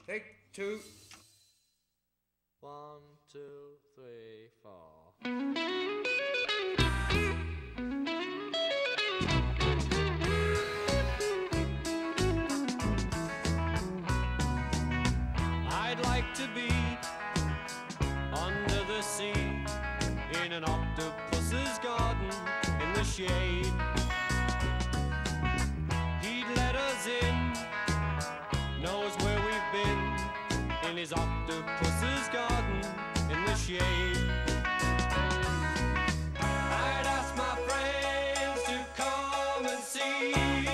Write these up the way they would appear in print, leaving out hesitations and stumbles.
Take two. 1, 2, 3, 4. I'd like to be under the sea in an octopus's garden in the shade. He'd let us in, knows where we've been, in his octopus's garden in the shade. I'd ask my friends to come and see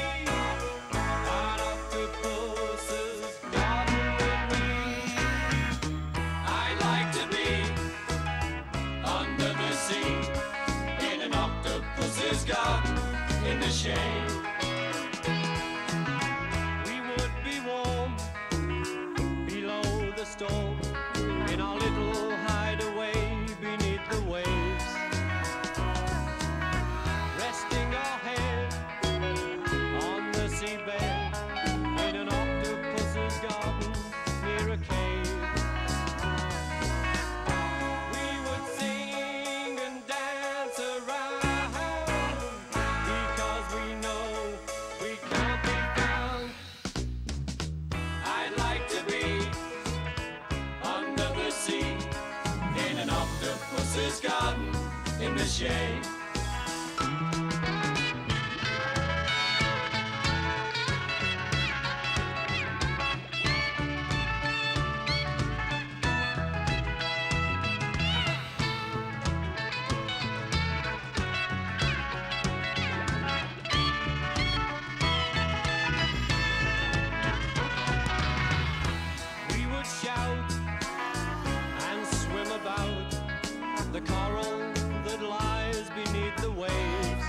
an octopus's garden with me. I'd like to be under the sea in an octopus's garden in the shade. Storm in our little hideaway beneath the waves, resting our head on the seabed in an octopus's garden near a cave. We would sing and dance around because we know we can't be found. I'd like to be in an octopus's garden in the shade. We would shout and swim about the coral that lies beneath the waves.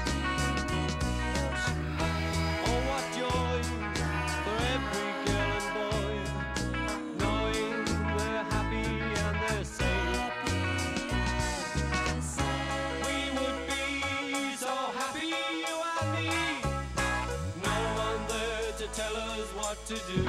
Oh, what joy for every girl and boy, knowing they're happy and they're safe. We would be so happy, you and me, no one there to tell us what to do.